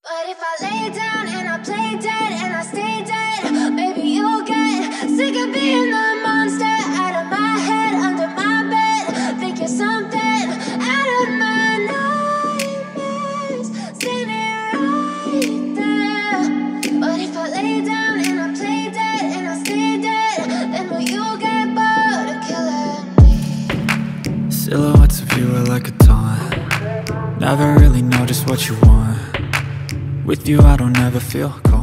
But if I lay down and I play dead and I stay dead, maybe you'll get sick of being the monster out of my head, under my bed. Think you're something out of my nightmares, standing right there. But if I lay down and I play dead and I stay dead, then will you get bored of killing me? Silhouettes of you are like a taunt. Never really know just what you want. With you I don't ever feel calm.